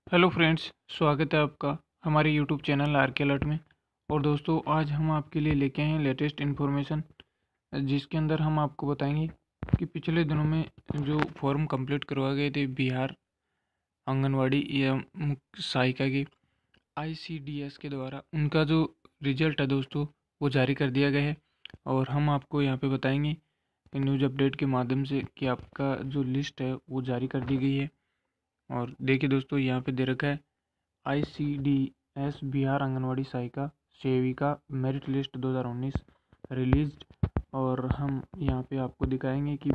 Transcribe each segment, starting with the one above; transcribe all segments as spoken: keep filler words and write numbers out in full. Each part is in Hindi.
हेलो फ्रेंड्स, स्वागत है आपका हमारे YouTube channel R K alert में। और दोस्तों, आज हम आपके लिए लेके आए हैं लेटेस्ट इन्फॉर्मेशन, जिसके अंदर हम आपको बताएंगे कि पिछले दिनों में जो फॉर्म कंप्लीट करवाए गए थे बिहार आंगनवाड़ी या मुख्य सहायिका के आई सी डी एस के द्वारा, उनका जो रिजल्ट है दोस्तों वो जारी कर दिया गया है। और हम आपको यहाँ पे बताएंगे न्यूज़ अपडेट के माध्यम से कि आपका जो लिस्ट है वो जारी कर दी गई है। और देखिए दोस्तों, यहाँ पे दे रखा है I C D S Bihar anganwadi सहायिका सेविका मेरिट लिस्ट दो हज़ार उन्नीस रिलीज्ड। और हम यहाँ पे आपको दिखाएंगे कि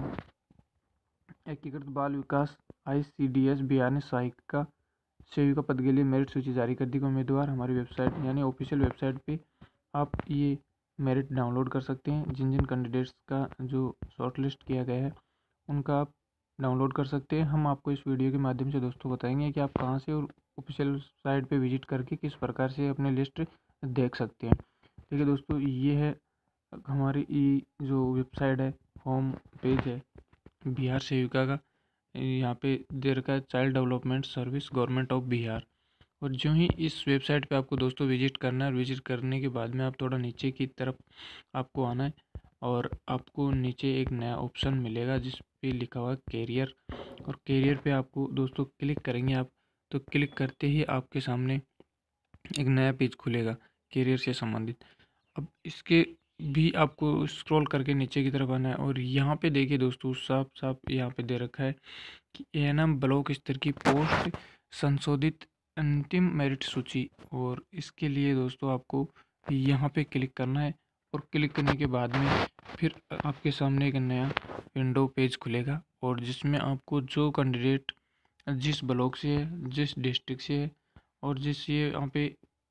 एकीकृत बाल विकास I C D S Bihar ने सहायिका सेविका पद के लिए मेरिट सूची जारी कर दी। उम्मीदवार हमारी वेबसाइट यानी ऑफिशियल वेबसाइट पे आप ये मेरिट डाउनलोड कर सकते हैं। जिन जिन कैंडिडेट्स का जो शॉर्ट लिस्ट किया गया है उनका आप डाउनलोड कर सकते हैं। हम आपको इस वीडियो के माध्यम से दोस्तों बताएंगे कि आप कहाँ से और ऑफिशियल साइट पे विजिट करके किस प्रकार से अपने लिस्ट देख सकते हैं। देखिए दोस्तों, ये है हमारी ई जो वेबसाइट है, होम पेज है बिहार सेविका का। यहाँ पे दे रखा है child development service government of Bihar. और जो ही इस वेबसाइट पे आपको दोस्तों विजिट करना है, और विजिट करने के बाद में आप थोड़ा नीचे की तरफ आपको आना है और आपको नीचे एक नया ऑप्शन मिलेगा जिस पे लिखा हुआ है कैरियर। और कैरियर पे आपको दोस्तों क्लिक करेंगे आप, तो क्लिक करते ही आपके सामने एक नया पेज खुलेगा कैरियर से संबंधित। अब इसके भी आपको स्क्रॉल करके नीचे की तरफ आना है और यहाँ पे देखिए दोस्तों, साफ साफ यहाँ पे दे रखा है कि ए एन एम ब्लॉक स्तर की पोस्ट संशोधित अंतिम मेरिट सूची। और इसके लिए दोस्तों आपको यहाँ पे क्लिक करना है और क्लिक करने के बाद में फिर आपके सामने एक नया विंडो पेज खुलेगा और जिसमें आपको जो कैंडिडेट जिस ब्लॉक से है, जिस डिस्ट्रिक्ट से है और जिस ये यहाँ पे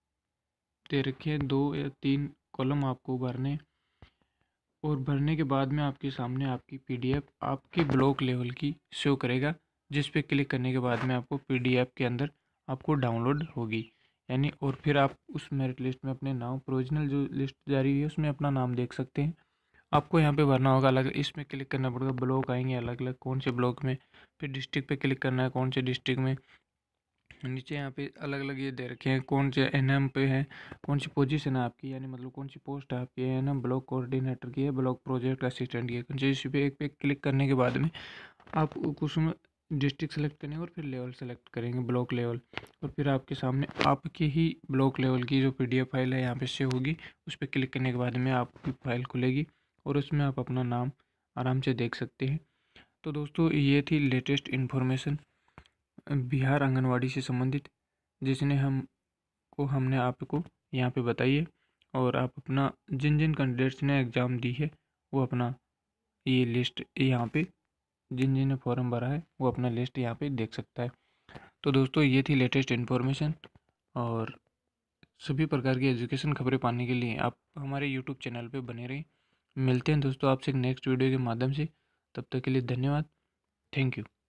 दे रखे हैं दो या तीन कॉलम आपको भरने। और भरने के बाद में आपके सामने आपकी पी डी एफ आपके ब्लॉक लेवल की शो करेगा, जिस पे क्लिक करने के बाद में आपको पी डी एफ के अंदर आपको डाउनलोड होगी यानी। और फिर आप उस मेरिट लिस्ट में अपने नाम, प्रोविजनल जो लिस्ट जारी हुई है उसमें अपना नाम देख सकते हैं। आपको यहाँ पे भरना होगा अलग, इसमें क्लिक करना पड़ेगा, ब्लॉक आएंगे अलग अलग कौन से ब्लॉक में। फिर डिस्ट्रिक्ट पे क्लिक करना है कौन से डिस्ट्रिक्ट में। नीचे यहाँ पे अलग अलग ये दे रखे हैं कौन से एन एम पे है, कौन सी पोजीशन है आपकी, यानी मतलब कौन सी पोस्ट है आपकी। एन एम ब्लॉक कोऑर्डिनेटर की है, ब्लॉक प्रोजेक्ट असिस्टेंट की है। जिस पे एक पे क्लिक करने के बाद में आप कुछ में डिस्ट्रिक्ट सेलेक्ट करेंगे और फिर लेवल सेलेक्ट करेंगे ब्लॉक लेवल। और फिर आपके सामने आपके ही ब्लॉक लेवल की जो पी डी एफ फाइल है यहाँ पे से होगी। उस पर क्लिक करने के बाद में आपकी फाइल खुलेगी और उसमें आप अपना नाम आराम से देख सकते हैं। तो दोस्तों, ये थी लेटेस्ट इन्फॉर्मेशन बिहार आंगनवाड़ी से संबंधित, जिसने हमको हमने आपको यहाँ पे बताई है। और आप अपना जिन जिन कैंडिडेट्स ने एग्ज़ाम दी है वो अपना ये लिस्ट यहाँ पे, जिन जिन ने फॉर्म भरा है वो अपना लिस्ट यहाँ पे देख सकता है। तो दोस्तों, ये थी लेटेस्ट इन्फॉर्मेशन। और सभी प्रकार की एजुकेशन खबरें पाने के लिए आप हमारे यूट्यूब चैनल पे बने रहें। मिलते हैं दोस्तों आपसे नेक्स्ट वीडियो के माध्यम से। तब तक के लिए धन्यवाद। Thank you.